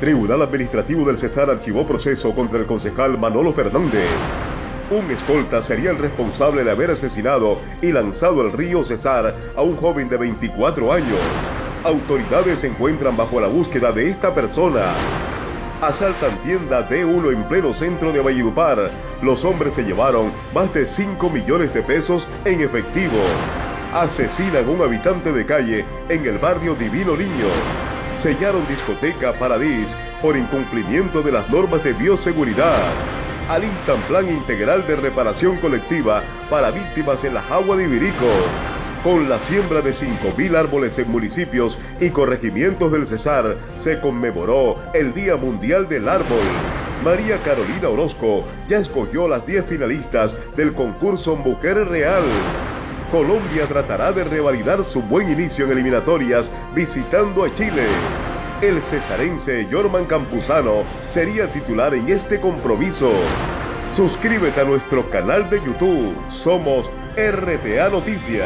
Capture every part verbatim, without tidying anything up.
Tribunal Administrativo del Cesar archivó proceso contra el concejal Manolo Fernández. Un escolta sería el responsable de haber asesinado y lanzado al río Cesar a un joven de veinticuatro años. Autoridades se encuentran bajo la búsqueda de esta persona. Asaltan tienda D uno en pleno centro de Valledupar. Los hombres se llevaron más de cinco millones de pesos en efectivo. Asesinan a un habitante de calle en el barrio Divino Niño. Sellaron discoteca Paradis por incumplimiento de las normas de bioseguridad. Alistan plan integral de reparación colectiva para víctimas en la Jagua de Ibirico. Con la siembra de cinco mil árboles en municipios y corregimientos del Cesar, se conmemoró el Día Mundial del Árbol. María Carolina Orozco ya escogió las diez finalistas del concurso Mujer Real. Colombia tratará de revalidar su buen inicio en eliminatorias visitando a Chile. El cesarense Jorman Campuzano sería titular en este compromiso. Suscríbete a nuestro canal de YouTube. Somos R T A Noticias.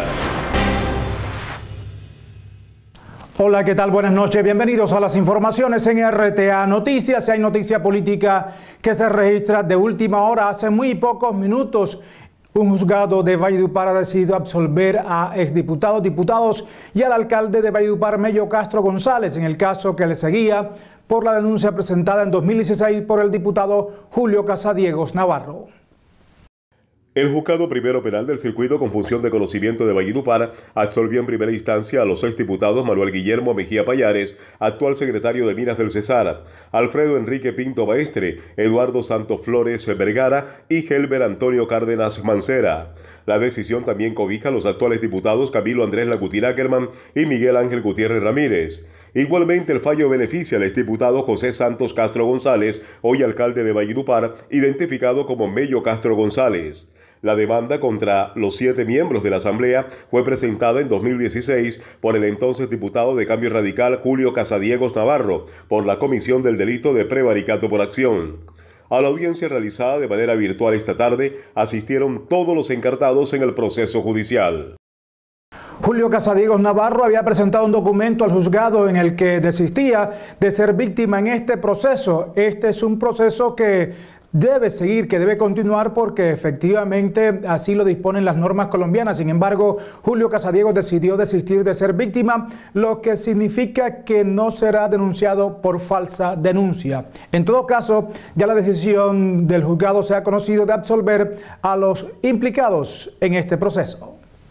Hola, ¿qué tal? Buenas noches. Bienvenidos a las informaciones en R T A Noticias. Hay noticia política que se registra de última hora. Hace muy pocos minutos, un juzgado de Valledupar ha decidido absolver a exdiputados, diputados y al alcalde de Valledupar, Mello Castro González, en el caso que le seguía por la denuncia presentada en dos mil dieciséis por el diputado Julio Casadiegos Navarro. El Juzgado Primero Penal del Circuito con función de conocimiento de Valledupar absolvió en primera instancia a los exdiputados Manuel Guillermo Mejía Payares, actual secretario de Minas del Cesar, Alfredo Enrique Pinto Maestre, Eduardo Santos Flores Vergara y Helber Antonio Cárdenas Mancera. La decisión también cobija a los actuales diputados Camilo Andrés Lacutir Ackerman y Miguel Ángel Gutiérrez Ramírez. Igualmente, el fallo beneficia al exdiputado José Santos Castro González, hoy alcalde de Valledupar, identificado como Mello Castro González. La demanda contra los siete miembros de la Asamblea fue presentada en dos mil dieciséis por el entonces diputado de Cambio Radical Julio Casadiegos Navarro por la comisión del delito de prevaricato por acción. A la audiencia realizada de manera virtual esta tarde asistieron todos los encartados en el proceso judicial. Julio Casadiegos Navarro había presentado un documento al juzgado en el que desistía de ser víctima en este proceso. Este es un proceso que debe seguir, que debe continuar porque efectivamente así lo disponen las normas colombianas. Sin embargo, Julio Casadiegos decidió desistir de ser víctima, lo que significa que no será denunciado por falsa denuncia. En todo caso, ya la decisión del juzgado se ha conocido de absolver a los implicados en este proceso.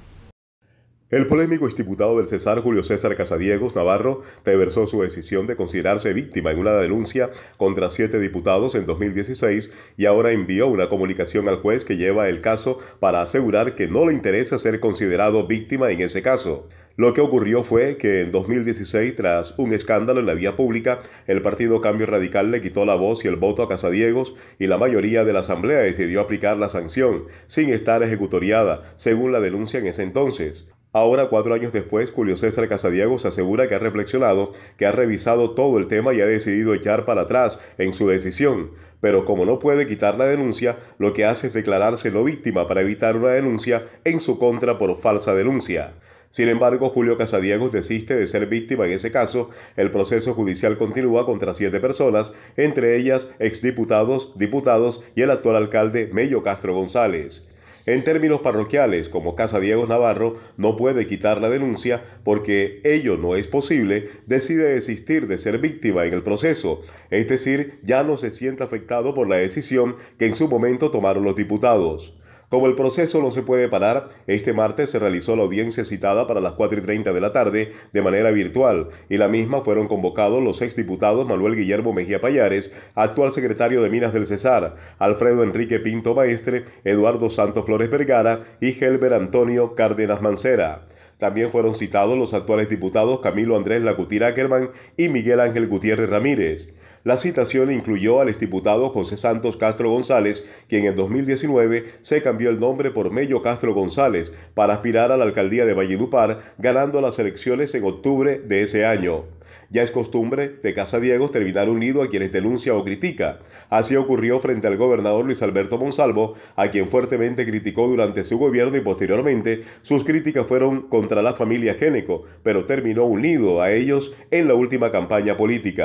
El polémico exdiputado del Cesar, Julio César Casadiegos Navarro, reversó su decisión de considerarse víctima en una denuncia contra siete diputados en dos mil dieciséis y ahora envió una comunicación al juez que lleva el caso para asegurar que no le interesa ser considerado víctima en ese caso. Lo que ocurrió fue que en dos mil dieciséis, tras un escándalo en la vía pública, el partido Cambio Radical le quitó la voz y el voto a Casadiegos y la mayoría de la Asamblea decidió aplicar la sanción, sin estar ejecutoriada, según la denuncia en ese entonces. Ahora, cuatro años después, Julio César Casadiegos asegura que ha reflexionado, que ha revisado todo el tema y ha decidido echar para atrás en su decisión. Pero como no puede quitar la denuncia, lo que hace es declararse no víctima para evitar una denuncia en su contra por falsa denuncia. Sin embargo, Julio Casadiegos desiste de ser víctima en ese caso. El proceso judicial continúa contra siete personas, entre ellas exdiputados, diputados y el actual alcalde Mello Castro González. En términos parroquiales, como Casadiegos Navarro no puede quitar la denuncia porque ello no es posible, decide desistir de ser víctima en el proceso, es decir, ya no se siente afectado por la decisión que en su momento tomaron los diputados. Como el proceso no se puede parar, este martes se realizó la audiencia citada para las cuatro y treinta de la tarde de manera virtual y la misma fueron convocados los exdiputados Manuel Guillermo Mejía Payares, actual secretario de Minas del Cesar, Alfredo Enrique Pinto Maestre, Eduardo Santos Flores Vergara y Helber Antonio Cárdenas Mancera. También fueron citados los actuales diputados Camilo Andrés Lacutir Ackerman y Miguel Ángel Gutiérrez Ramírez. La citación incluyó al exdiputado José Santos Castro González, quien en dos mil diecinueve se cambió el nombre por Mello Castro González para aspirar a la alcaldía de Valledupar, ganando las elecciones en octubre de ese año. Ya es costumbre de Casadiegos terminar unido a quienes denuncia o critica. Así ocurrió frente al gobernador Luis Alberto Monsalvo, a quien fuertemente criticó durante su gobierno y posteriormente sus críticas fueron contra la familia Géneco, pero terminó unido a ellos en la última campaña política.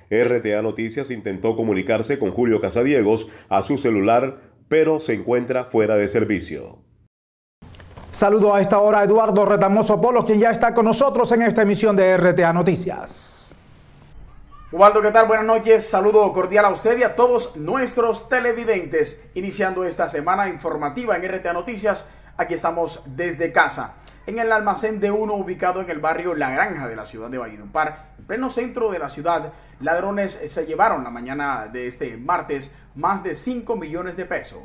R T A Noticias intentó comunicarse con Julio Casadiegos a su celular, pero se encuentra fuera de servicio. Saludo a esta hora a Eduardo Retamoso Polo, quien ya está con nosotros en esta emisión de R T A Noticias. Ubaldo, ¿qué tal? Buenas noches. Saludo cordial a usted y a todos nuestros televidentes. Iniciando esta semana informativa en R T A Noticias, aquí estamos desde casa, en el almacén de uno ubicado en el barrio La Granja de la ciudad de Valledupar, en pleno centro de la ciudad. Ladrones se llevaron la mañana de este martes más de cinco millones de pesos.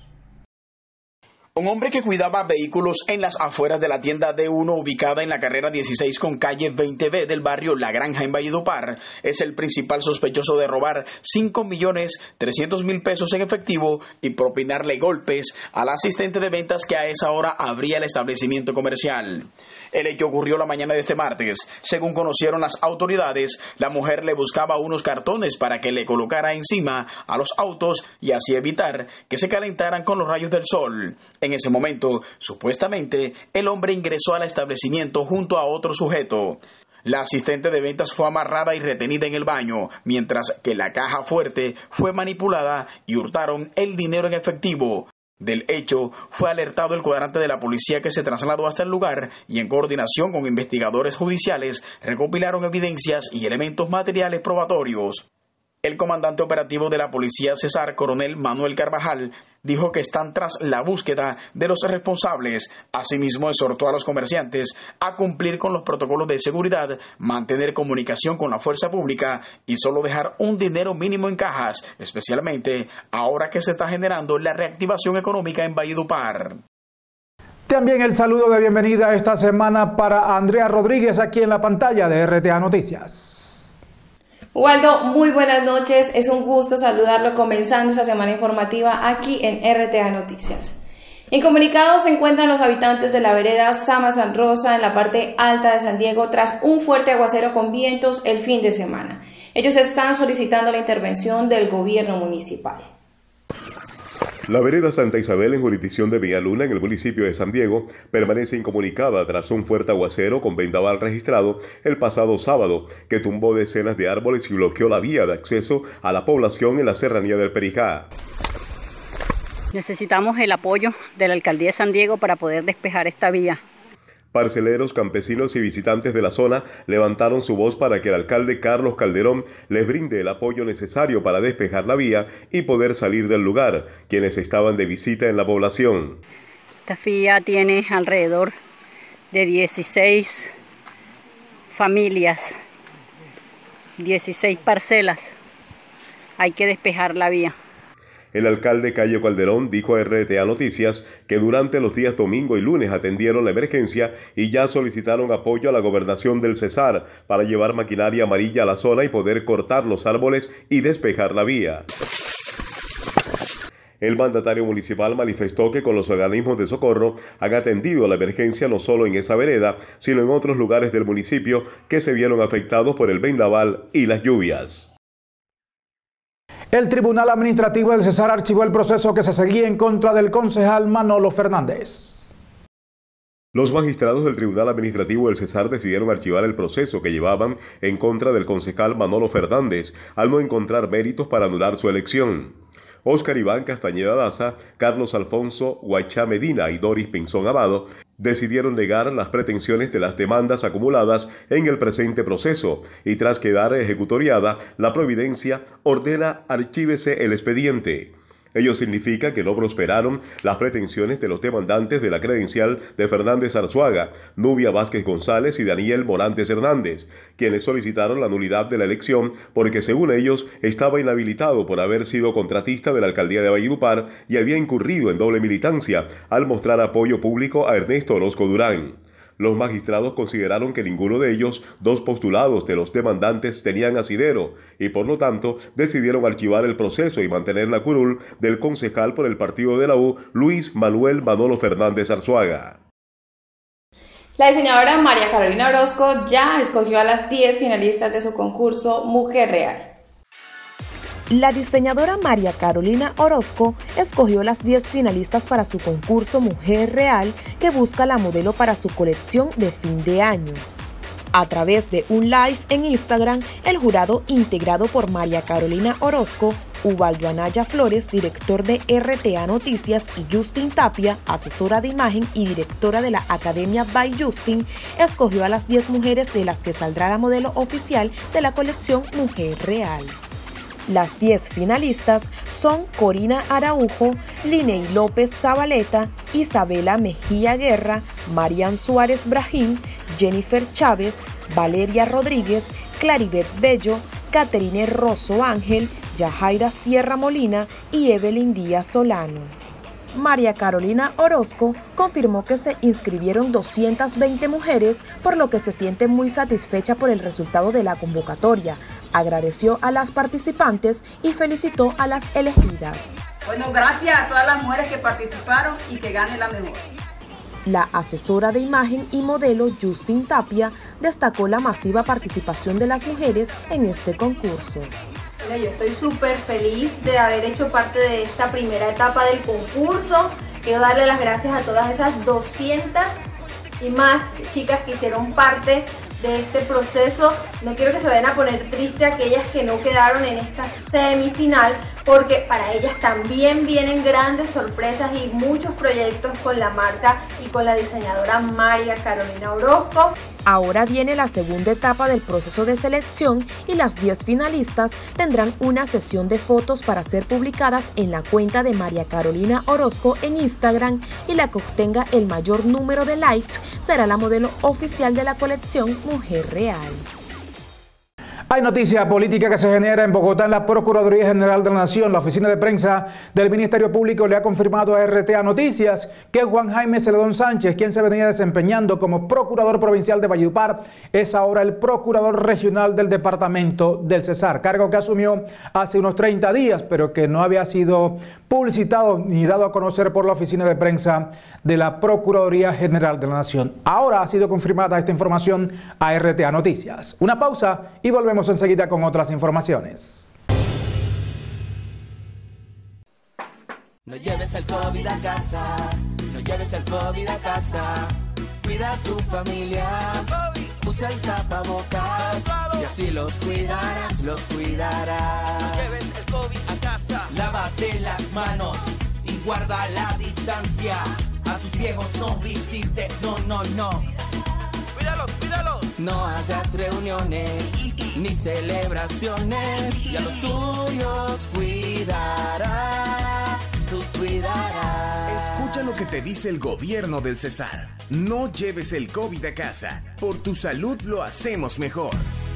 Un hombre que cuidaba vehículos en las afueras de la tienda D uno ubicada en la carrera dieciséis con calle veinte B del barrio La Granja en Valledupar es el principal sospechoso de robar cinco millones trescientos mil pesos en efectivo y propinarle golpes al asistente de ventas que a esa hora abría el establecimiento comercial. El hecho ocurrió la mañana de este martes. Según conocieron las autoridades, la mujer le buscaba unos cartones para que le colocara encima a los autos y así evitar que se calentaran con los rayos del sol. En ese momento, supuestamente, el hombre ingresó al establecimiento junto a otro sujeto. La asistente de ventas fue amarrada y retenida en el baño, mientras que la caja fuerte fue manipulada y hurtaron el dinero en efectivo. Del hecho, fue alertado el cuadrante de la policía, que se trasladó hasta el lugar y en coordinación con investigadores judiciales recopilaron evidencias y elementos materiales probatorios. El comandante operativo de la policía Cesar, coronel Manuel Carvajal, dijo que están tras la búsqueda de los responsables. Asimismo, exhortó a los comerciantes a cumplir con los protocolos de seguridad, mantener comunicación con la fuerza pública y solo dejar un dinero mínimo en cajas, especialmente ahora que se está generando la reactivación económica en Valledupar. También el saludo de bienvenida esta semana para Andrea Rodríguez, aquí en la pantalla de R T A Noticias. Ubaldo, muy buenas noches, es un gusto saludarlo comenzando esta semana informativa aquí en R T A Noticias. Incomunicados se encuentran los habitantes de la vereda Sama San Rosa en la parte alta de San Diego tras un fuerte aguacero con vientos el fin de semana. Ellos están solicitando la intervención del gobierno municipal. La vereda Santa Isabel, en jurisdicción de Villaluna, en el municipio de San Diego, permanece incomunicada tras un fuerte aguacero con vendaval registrado el pasado sábado, que tumbó decenas de árboles y bloqueó la vía de acceso a la población en la serranía del Perijá. Necesitamos el apoyo de la alcaldía de San Diego para poder despejar esta vía. Parceleros, campesinos y visitantes de la zona levantaron su voz para que el alcalde Carlos Calderón les brinde el apoyo necesario para despejar la vía y poder salir del lugar, quienes estaban de visita en la población. Esta vía tiene alrededor de dieciséis familias, dieciséis parcelas. Hay que despejar la vía. El alcalde Cayo Calderón dijo a R T A Noticias que durante los días domingo y lunes atendieron la emergencia y ya solicitaron apoyo a la gobernación del Cesar para llevar maquinaria amarilla a la zona y poder cortar los árboles y despejar la vía. El mandatario municipal manifestó que con los organismos de socorro han atendido la emergencia no solo en esa vereda, sino en otros lugares del municipio que se vieron afectados por el vendaval y las lluvias. El Tribunal Administrativo del Cesar archivó el proceso que se seguía en contra del concejal Manolo Fernández. Los magistrados del Tribunal Administrativo del Cesar decidieron archivar el proceso que llevaban en contra del concejal Manolo Fernández, al no encontrar méritos para anular su elección. Óscar Iván Castañeda Daza, Carlos Alfonso Guachá Medina y Doris Pinzón Abado decidieron negar las pretensiones de las demandas acumuladas en el presente proceso y tras quedar ejecutoriada, la providencia ordena archívese el expediente. Ello significa que no prosperaron las pretensiones de los demandantes de la credencial de Fernández Arzuaga, Nubia Vázquez González y Daniel Morantes Hernández, quienes solicitaron la nulidad de la elección porque según ellos estaba inhabilitado por haber sido contratista de la alcaldía de Valledupar y había incurrido en doble militancia al mostrar apoyo público a Ernesto Orozco Durán. Los magistrados consideraron que ninguno de ellos, dos postulados de los demandantes, tenían asidero y por lo tanto decidieron archivar el proceso y mantener la curul del concejal por el partido de la U, Luis Manuel Manolo Fernández Arzuaga. La diseñadora María Carolina Orozco ya escogió a las diez finalistas de su concurso Mujer Real. La diseñadora María Carolina Orozco escogió las diez finalistas para su concurso Mujer Real, que busca la modelo para su colección de fin de año. A través de un live en Instagram, el jurado, integrado por María Carolina Orozco, Ubaldo Anaya Flores, director de R T A Noticias, y Justin Tapia, asesora de imagen y directora de la Academia by Justin, escogió a las diez mujeres de las que saldrá la modelo oficial de la colección Mujer Real. Las diez finalistas son Corina Araujo, Liney López Zabaleta, Isabela Mejía Guerra, Marian Suárez Brahim, Jennifer Chávez, Valeria Rodríguez, Claribet Bello, Caterine Rosso Ángel, Yajaira Sierra Molina y Evelyn Díaz Solano. María Carolina Orozco confirmó que se inscribieron doscientas veinte mujeres, por lo que se siente muy satisfecha por el resultado de la convocatoria. Agradeció a las participantes y felicitó a las elegidas. Bueno, gracias a todas las mujeres que participaron y que gane la mejor. La asesora de imagen y modelo Justin Tapia destacó la masiva participación de las mujeres en este concurso. Yo estoy súper feliz de haber hecho parte de esta primera etapa del concurso. Quiero darle las gracias a todas esas doscientas y más chicas que hicieron parte de este proceso. No quiero que se vayan a poner tristes aquellas que no quedaron en esta semifinal, porque para ellas también vienen grandes sorpresas y muchos proyectos con la marca y con la diseñadora María Carolina Orozco. Ahora viene la segunda etapa del proceso de selección y las diez finalistas tendrán una sesión de fotos para ser publicadas en la cuenta de María Carolina Orozco en Instagram, y la que obtenga el mayor número de likes será la modelo oficial de la colección Mujer Real. Hay noticia política que se genera en Bogotá. En la Procuraduría General de la Nación, la oficina de prensa del Ministerio Público le ha confirmado a R T A Noticias que Juan Jaime Celedón Sánchez, quien se venía desempeñando como Procurador Provincial de Valledupar, es ahora el Procurador Regional del Departamento del Cesar, cargo que asumió hace unos treinta días, pero que no había sido publicitado ni dado a conocer por la oficina de prensa de la Procuraduría General de la Nación. Ahora ha sido confirmada esta información a R T A Noticias. Una pausa y volvemos enseguida con otras informaciones. No lleves el COVID a casa, no lleves el COVID a casa. Cuida a tu familia, usa el tapabocas y así los cuidarás, los cuidarás. No lleves el COVID a casa. Lávate las manos y guarda la distancia. A tus viejos no visites, no, no, no. Cuídalos, cuídalos. No hagas reuniones ni celebraciones, y a los tuyos cuidarás, tú cuidarás. Escucha lo que te dice el gobierno del Cesar. No lleves el COVID a casa. Por tu salud lo hacemos mejor.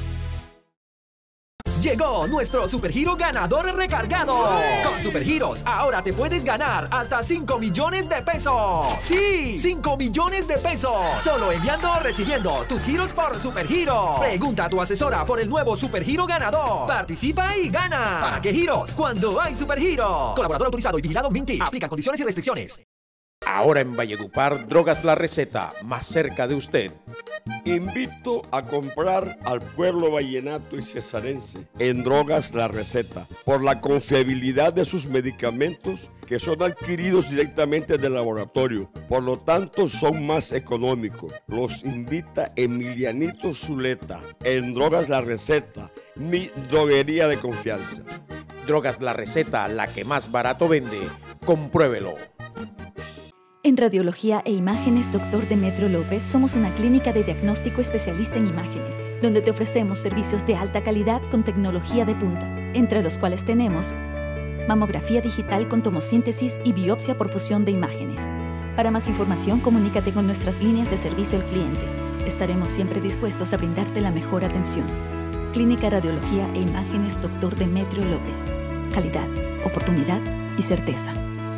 Llegó nuestro Supergiro ganador recargado. Con Supergiros ahora te puedes ganar hasta cinco millones de pesos. Sí, cinco millones de pesos. Solo enviando o recibiendo tus giros por Supergiros. Pregunta a tu asesora por el nuevo Supergiro ganador. Participa y gana. ¿Para qué giros? Cuando hay Supergiro. Colaborador autorizado y vigilado Minty. Aplican condiciones y restricciones. Ahora en Valledupar, Drogas La Receta, más cerca de usted. Invito a comprar al pueblo vallenato y cesarense en Drogas La Receta por la confiabilidad de sus medicamentos, que son adquiridos directamente del laboratorio, por lo tanto son más económicos. Los invita Emilianito Zuleta en Drogas La Receta, mi droguería de confianza. Drogas La Receta, la que más barato vende. Compruébelo. En Radiología e Imágenes Doctor Demetrio López somos una clínica de diagnóstico especialista en imágenes, donde te ofrecemos servicios de alta calidad con tecnología de punta, entre los cuales tenemos mamografía digital con tomosíntesis y biopsia por fusión de imágenes. Para más información, comunícate con nuestras líneas de servicio al cliente. Estaremos siempre dispuestos a brindarte la mejor atención. Clínica Radiología e Imágenes Doctor Demetrio López. Calidad, oportunidad y certeza.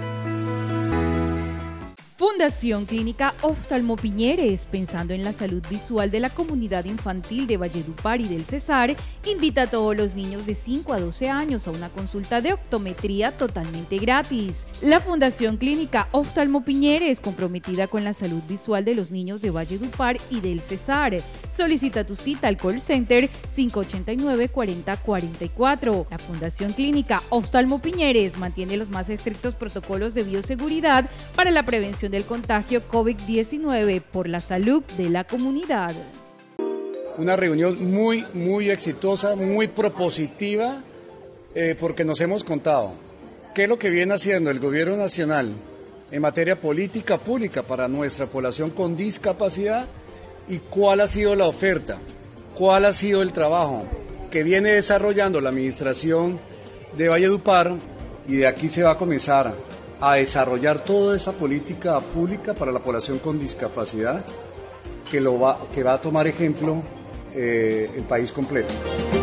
Fundación Clínica Oftalmo Piñeres, pensando en la salud visual de la comunidad infantil de Valledupar y del Cesar, invita a todos los niños de cinco a doce años a una consulta de optometría totalmente gratis. La Fundación Clínica Oftalmo Piñeres, comprometida con la salud visual de los niños de Valledupar y del Cesar. Solicita tu cita al call center cinco ocho nueve, cuatro cero cuatro cuatro. La Fundación Clínica Oftalmo Piñeres mantiene los más estrictos protocolos de bioseguridad para la prevención del contagio COVID diecinueve por la salud de la comunidad. una reunión muy, muy exitosa, muy propositiva, eh, porque nos hemos contado qué es lo que viene haciendo el gobierno nacional en materia política pública para nuestra población con discapacidad y cuál ha sido la oferta, cuál ha sido el trabajo que viene desarrollando la administración de Valledupar, y de aquí se va a comenzar a desarrollar toda esa política pública para la población con discapacidad que, lo va, que va a tomar ejemplo eh, el país completo.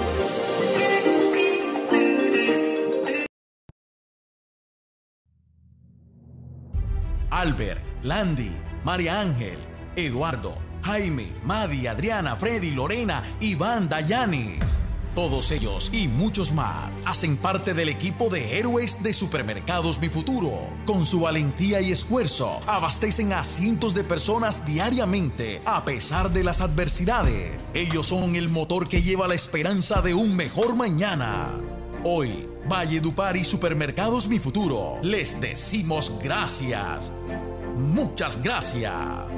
Albert, Landy, María Ángel, Eduardo, Jaime, Madi, Adriana, Freddy, Lorena, Iván, Dayanis. Todos ellos y muchos más hacen parte del equipo de héroes de Supermercados Mi Futuro. Con su valentía y esfuerzo, abastecen a cientos de personas diariamente a pesar de las adversidades. Ellos son el motor que lleva la esperanza de un mejor mañana. Hoy, Valledupar y Supermercados Mi Futuro les decimos gracias. Muchas gracias.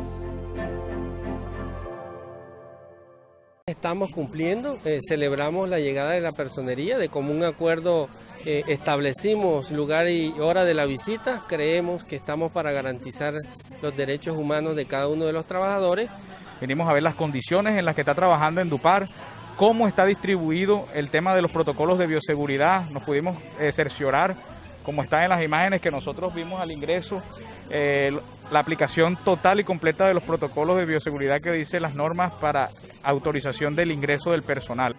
Estamos cumpliendo, eh, celebramos la llegada de la personería, de común acuerdo eh, establecimos lugar y hora de la visita, creemos que estamos para garantizar los derechos humanos de cada uno de los trabajadores. Venimos a ver las condiciones en las que está trabajando Endupar, cómo está distribuido el tema de los protocolos de bioseguridad, nos pudimos eh, cerciorar, como está en las imágenes que nosotros vimos al ingreso, eh, la aplicación total y completa de los protocolos de bioseguridad que dice las normas para autorización del ingreso del personal.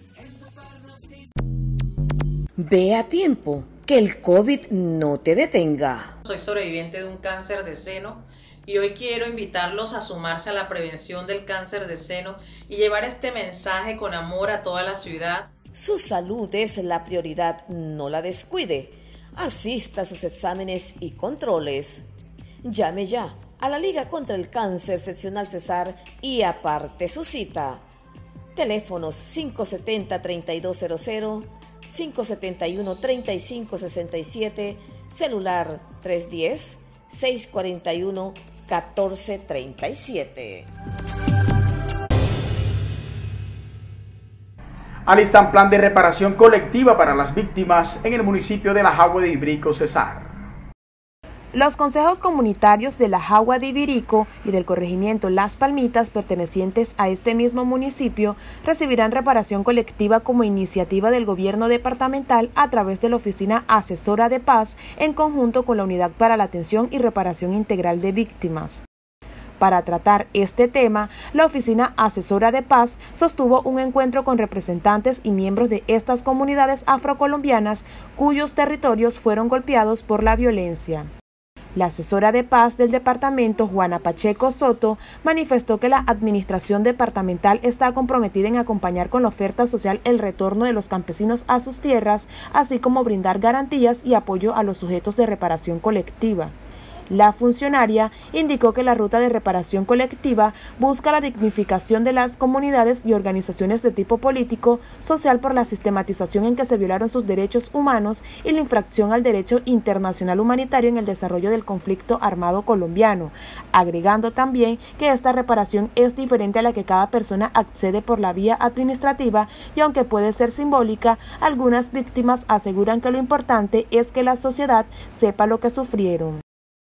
Ve a tiempo, que el COVID no te detenga. Soy sobreviviente de un cáncer de seno y hoy quiero invitarlos a sumarse a la prevención del cáncer de seno y llevar este mensaje con amor a toda la ciudad. Su salud es la prioridad, no la descuide. Asista a sus exámenes y controles. Llame ya a la Liga contra el Cáncer Seccional Cesar y aparte su cita. Teléfonos cinco siete cero, tres dos cero cero, cinco siete uno, tres cinco seis siete, celular tres uno cero, seis cuatro uno, uno cuatro tres siete. Alistan plan de reparación colectiva para las víctimas en el municipio de La Jagua de Ibirico, Cesar. Los consejos comunitarios de La Jagua de Ibirico y del corregimiento Las Palmitas, pertenecientes a este mismo municipio, recibirán reparación colectiva como iniciativa del gobierno departamental a través de la Oficina Asesora de Paz, en conjunto con la Unidad para la Atención y Reparación Integral de Víctimas. Para tratar este tema, la Oficina Asesora de Paz sostuvo un encuentro con representantes y miembros de estas comunidades afrocolombianas cuyos territorios fueron golpeados por la violencia. La asesora de paz del departamento, Juana Pacheco Soto, manifestó que la administración departamental está comprometida en acompañar con la oferta social el retorno de los campesinos a sus tierras, así como brindar garantías y apoyo a los sujetos de reparación colectiva. La funcionaria indicó que la ruta de reparación colectiva busca la dignificación de las comunidades y organizaciones de tipo político, social por la sistematización en que se violaron sus derechos humanos y la infracción al derecho internacional humanitario en el desarrollo del conflicto armado colombiano, agregando también que esta reparación es diferente a la que cada persona accede por la vía administrativa y aunque puede ser simbólica, algunas víctimas aseguran que lo importante es que la sociedad sepa lo que sufrieron.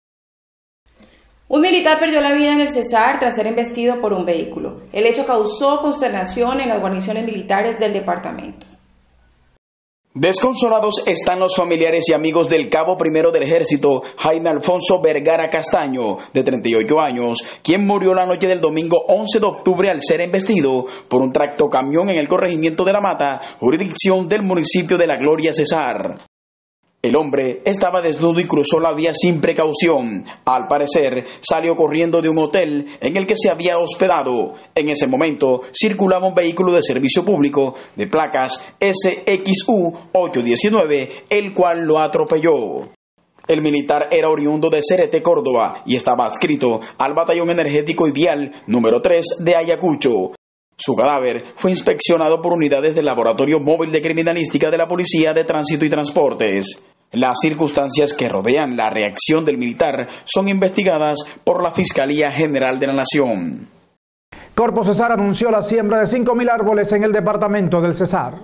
Un militar perdió la vida en el Cesar tras ser embestido por un vehículo. El hecho causó consternación en las guarniciones militares del departamento. Desconsolados están los familiares y amigos del cabo primero del ejército, Jaime Alfonso Vergara Castaño, de treinta y ocho años, quien murió la noche del domingo once de octubre al ser embestido por un tractocamión en el corregimiento de La Mata, jurisdicción del municipio de La Gloria, Cesar. El hombre estaba desnudo y cruzó la vía sin precaución. Al parecer, salió corriendo de un hotel en el que se había hospedado. En ese momento, circulaba un vehículo de servicio público de placas S X U ocho diecinueve, el cual lo atropelló. El militar era oriundo de Cerete, Córdoba, y estaba adscrito al Batallón Energético y Vial número tres de Ayacucho. Su cadáver fue inspeccionado por unidades del Laboratorio Móvil de Criminalística de la Policía de Tránsito y Transportes. Las circunstancias que rodean la reacción del militar son investigadas por la Fiscalía General de la Nación. Corpo Cesar anunció la siembra de cinco mil árboles en el departamento del Cesar.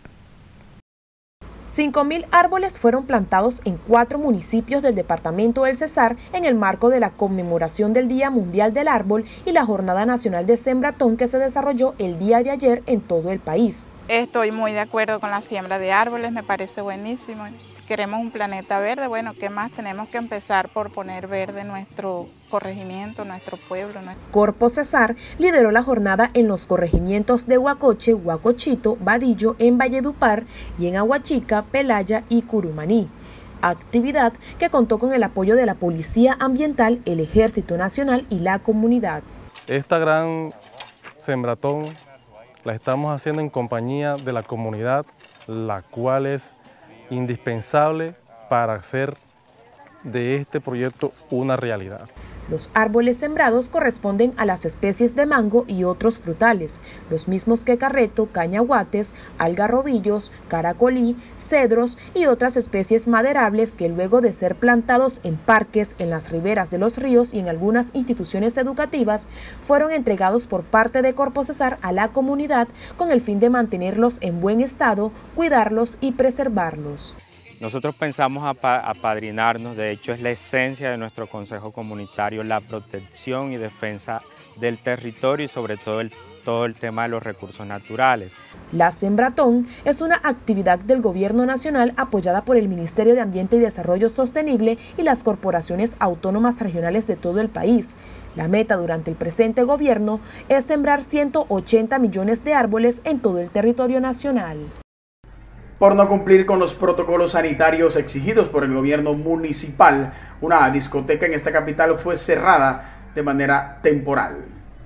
cinco mil árboles fueron plantados en cuatro municipios del departamento del Cesar en el marco de la conmemoración del Día Mundial del Árbol y la Jornada Nacional de Sembratón que se desarrolló el día de ayer en todo el país. Estoy muy de acuerdo con la siembra de árboles, me parece buenísimo. Si queremos un planeta verde, bueno, ¿qué más? Tenemos que empezar por poner verde nuestro corregimiento, nuestro pueblo. Nuestro... Corpo Cesar lideró la jornada en los corregimientos de Huacoche, Huacochito, Vadillo, en Valledupar y en Aguachica, Pelaya y Curumaní. Actividad que contó con el apoyo de la Policía Ambiental, el Ejército Nacional y la comunidad. Esta gran sembratón la estamos haciendo en compañía de la comunidad, la cual es indispensable para hacer de este proyecto una realidad. Los árboles sembrados corresponden a las especies de mango y otros frutales, los mismos que carreto, cañahuates, algarrobillos, caracolí, cedros y otras especies maderables que luego de ser plantados en parques, en las riberas de los ríos y en algunas instituciones educativas, fueron entregados por parte de Corpo Cesar a la comunidad con el fin de mantenerlos en buen estado, cuidarlos y preservarlos. Nosotros pensamos apadrinarnos, de hecho es la esencia de nuestro Consejo Comunitario, la protección y defensa del territorio y sobre todo el, todo el tema de los recursos naturales. La Sembratón es una actividad del Gobierno Nacional apoyada por el Ministerio de Ambiente y Desarrollo Sostenible y las corporaciones autónomas regionales de todo el país. La meta durante el presente gobierno es sembrar ciento ochenta millones de árboles en todo el territorio nacional. Por no cumplir con los protocolos sanitarios exigidos por el gobierno municipal, una discoteca en esta capital fue cerrada de manera temporal.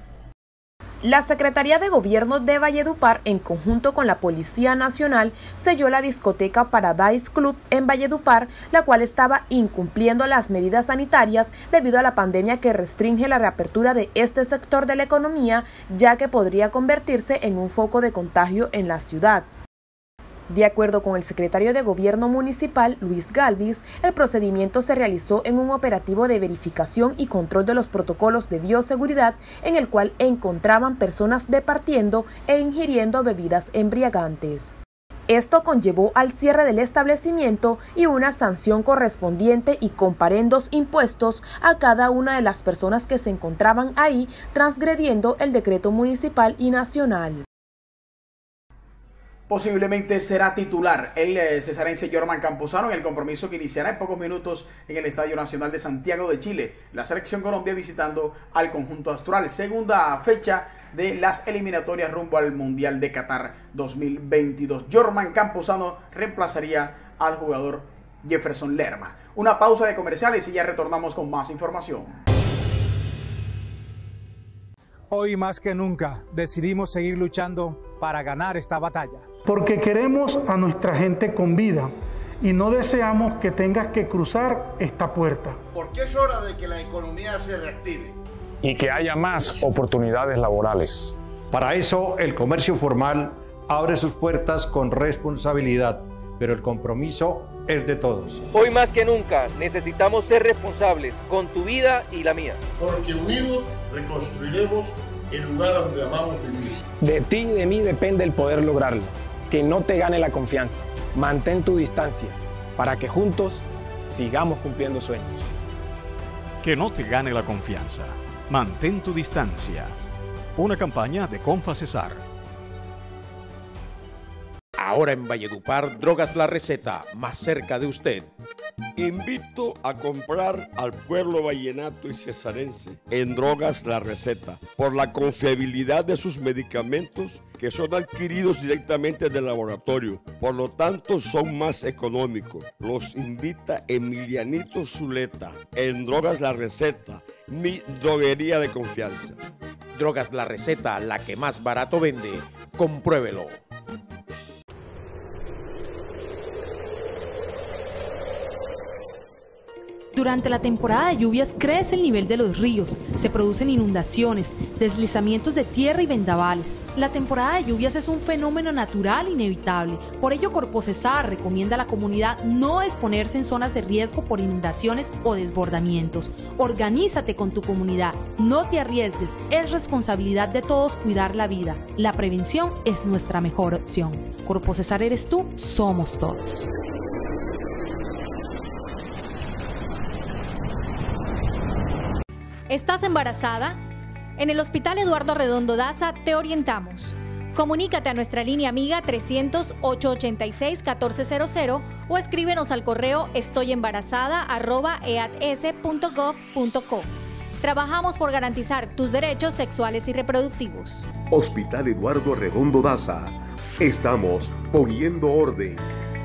La Secretaría de Gobierno de Valledupar, en conjunto con la Policía Nacional, selló la discoteca Paradise Club en Valledupar, la cual estaba incumpliendo las medidas sanitarias debido a la pandemia que restringe la reapertura de este sector de la economía, ya que podría convertirse en un foco de contagio en la ciudad. De acuerdo con el secretario de Gobierno Municipal, Luis Galvis, el procedimiento se realizó en un operativo de verificación y control de los protocolos de bioseguridad, en el cual encontraban personas departiendo e ingiriendo bebidas embriagantes. Esto conllevó al cierre del establecimiento y una sanción correspondiente y comparendos impuestos a cada una de las personas que se encontraban ahí, transgrediendo el decreto municipal y nacional. Posiblemente será titular el eh, cesarense Jorman Campuzano en el compromiso que iniciará en pocos minutos en el Estadio Nacional de Santiago de Chile. La selección Colombia visitando al conjunto astral. Segunda fecha de las eliminatorias rumbo al Mundial de Qatar dos mil veintidós. Jorman Campuzano reemplazaría al jugador Jefferson Lerma. Una pausa de comerciales y ya retornamos con más información. Hoy más que nunca decidimos seguir luchando para ganar esta batalla. Porque queremos a nuestra gente con vida y no deseamos que tengas que cruzar esta puerta. Porque es hora de que la economía se reactive. Y que haya más oportunidades laborales. Para eso, el comercio formal abre sus puertas con responsabilidad, pero el compromiso es de todos. Hoy más que nunca necesitamos ser responsables con tu vida y la mía. Porque unidos reconstruiremos el lugar donde amamos vivir. De ti y de mí depende el poder lograrlo. Que no te gane la confianza. Mantén tu distancia para que juntos sigamos cumpliendo sueños. Que no te gane la confianza. Mantén tu distancia. Una campaña de Confa Cesar. Ahora en Valledupar, Drogas La Receta, más cerca de usted. Invito a comprar al pueblo vallenato y cesarense en Drogas La Receta por la confiabilidad de sus medicamentos que son adquiridos directamente del laboratorio, por lo tanto son más económicos. Los invita Emilianito Zuleta en Drogas La Receta, mi droguería de confianza. Drogas La Receta, la que más barato vende. Compruébelo. Durante la temporada de lluvias crece el nivel de los ríos, se producen inundaciones, deslizamientos de tierra y vendavales. La temporada de lluvias es un fenómeno natural inevitable. Por ello, Corpocesar recomienda a la comunidad no exponerse en zonas de riesgo por inundaciones o desbordamientos. Organízate con tu comunidad, no te arriesgues, es responsabilidad de todos cuidar la vida. La prevención es nuestra mejor opción. Corpocesar eres tú, somos todos. ¿Estás embarazada? En el Hospital Eduardo Redondo Daza te orientamos. Comunícate a nuestra línea amiga trescientos, ochocientos ochenta y seis, catorce cero cero o escríbenos al correo estoyembarazada arroba eads punto gov punto co. Trabajamos por garantizar tus derechos sexuales y reproductivos. Hospital Eduardo Redondo Daza. Estamos poniendo orden.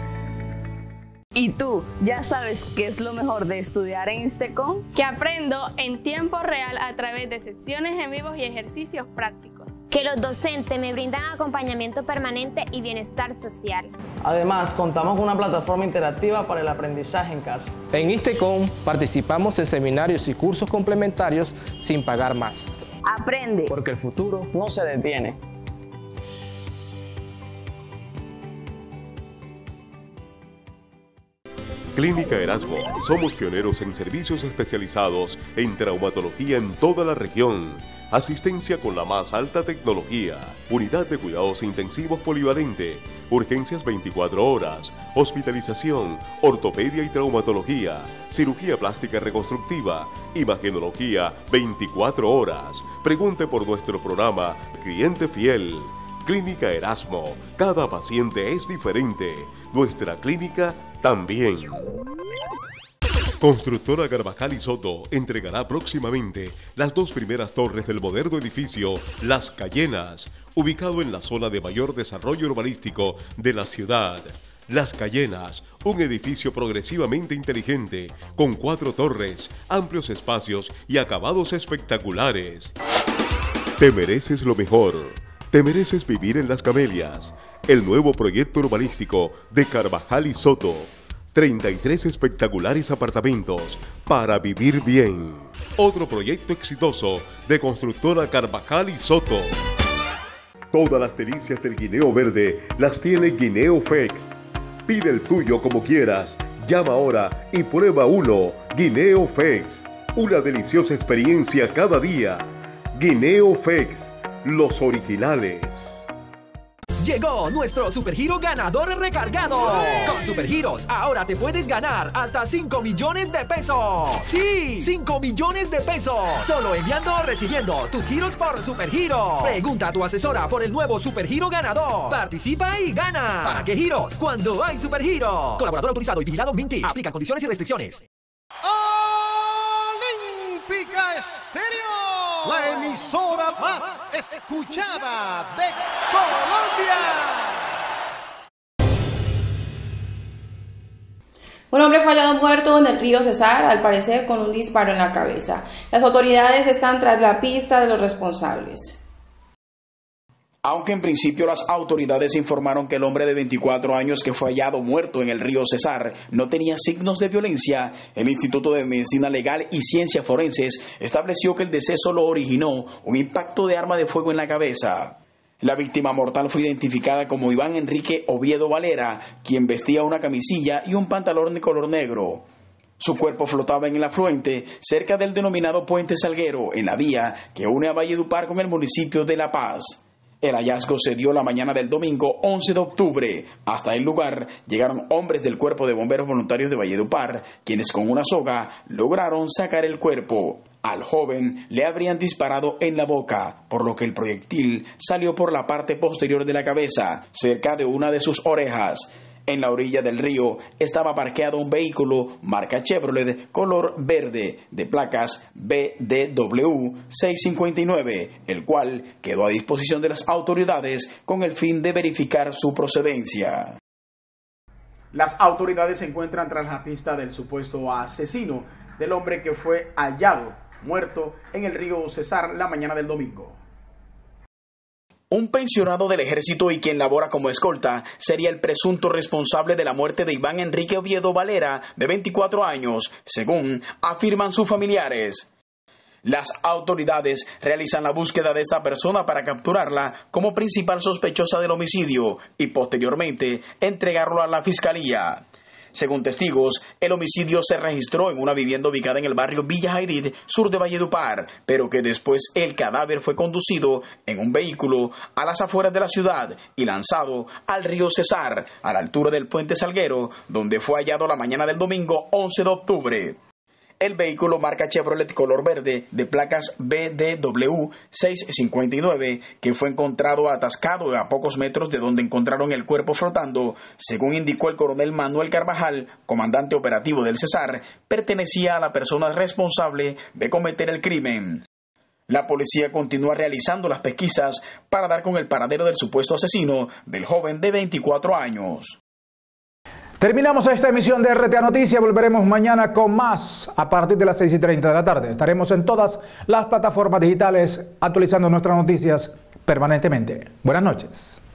¿Y tú, ya sabes qué es lo mejor de estudiar en INSTECOM? Que aprendo en tiempo real a través de secciones en vivo y ejercicios prácticos. Que los docentes me brindan acompañamiento permanente y bienestar social. Además, contamos con una plataforma interactiva para el aprendizaje en casa. En INSTECOM participamos en seminarios y cursos complementarios sin pagar más. Aprende, porque el futuro no se detiene. Clínica Erasmo. Somos pioneros en servicios especializados en traumatología en toda la región. Asistencia con la más alta tecnología. Unidad de cuidados intensivos polivalente. Urgencias veinticuatro horas. Hospitalización. Ortopedia y traumatología. Cirugía plástica reconstructiva. Imagenología veinticuatro horas. Pregunte por nuestro programa Cliente Fiel. Clínica Erasmo. Cada paciente es diferente. Nuestra clínica también. Constructora Carvajal y Soto entregará próximamente las dos primeras torres del moderno edificio Las Cayenas, ubicado en la zona de mayor desarrollo urbanístico de la ciudad. Las Cayenas, un edificio progresivamente inteligente, con cuatro torres, amplios espacios y acabados espectaculares. Te mereces lo mejor. Te mereces vivir en Las Camelias, el nuevo proyecto urbanístico de Carvajal y Soto. treinta y tres espectaculares apartamentos para vivir bien. Otro proyecto exitoso de Constructora Carvajal y Soto. Todas las delicias del guineo verde las tiene Guineo Fex. Pide el tuyo como quieras. Llama ahora y prueba uno. Guineo Fex. Una deliciosa experiencia cada día. Guineo Fex. Los originales. Llegó nuestro Supergiro ganador recargado. Con Supergiros ahora te puedes ganar hasta cinco millones de pesos. Sí, cinco millones de pesos. Solo enviando o recibiendo tus giros por Supergiros. Pregunta a tu asesora por el nuevo Supergiro ganador. Participa y gana. ¿Para qué giros? Cuando hay Supergiro. Colaborador autorizado y vigilado Minty. Aplican condiciones y restricciones. Olímpica Estéreo, la emisora más escuchada de Colombia. Un hombre fue hallado muerto en el río Cesar, al parecer con un disparo en la cabeza. Las autoridades están tras la pista de los responsables. Aunque en principio las autoridades informaron que el hombre de veinticuatro años que fue hallado muerto en el río Cesar no tenía signos de violencia, el Instituto de Medicina Legal y Ciencias Forenses estableció que el deceso lo originó un impacto de arma de fuego en la cabeza. La víctima mortal fue identificada como Iván Enrique Oviedo Valera, quien vestía una camisilla y un pantalón de color negro. Su cuerpo flotaba en el afluente cerca del denominado Puente Salguero, en la vía que une a Valledupar con el municipio de La Paz. El hallazgo se dio la mañana del domingo once de octubre. Hasta el lugar llegaron hombres del Cuerpo de Bomberos Voluntarios de Valledupar, quienes con una soga lograron sacar el cuerpo. Al joven le habrían disparado en la boca, por lo que el proyectil salió por la parte posterior de la cabeza, cerca de una de sus orejas. En la orilla del río estaba parqueado un vehículo marca Chevrolet color verde de placas B D W seiscientos cincuenta y nueve, el cual quedó a disposición de las autoridades con el fin de verificar su procedencia. Las autoridades se encuentran tras la pista del supuesto asesino del hombre que fue hallado muerto en el río Cesar la mañana del domingo. Un pensionado del ejército y quien labora como escolta sería el presunto responsable de la muerte de Iván Enrique Oviedo Valera, de veinticuatro años, según afirman sus familiares. Las autoridades realizan la búsqueda de esta persona para capturarla como principal sospechosa del homicidio y posteriormente entregarlo a la fiscalía. Según testigos, el homicidio se registró en una vivienda ubicada en el barrio Villa Haydid, sur de Valledupar, pero que después el cadáver fue conducido en un vehículo a las afueras de la ciudad y lanzado al río Cesar, a la altura del puente Salguero, donde fue hallado la mañana del domingo once de octubre. El vehículo marca Chevrolet color verde de placas B D W seiscientos cincuenta y nueve, que fue encontrado atascado a pocos metros de donde encontraron el cuerpo flotando, según indicó el coronel Manuel Carvajal, comandante operativo del Cesar, pertenecía a la persona responsable de cometer el crimen. La policía continúa realizando las pesquisas para dar con el paradero del supuesto asesino del joven de veinticuatro años. Terminamos esta emisión de R T A Noticias. Volveremos mañana con más a partir de las seis y treinta de la tarde. Estaremos en todas las plataformas digitales actualizando nuestras noticias permanentemente. Buenas noches.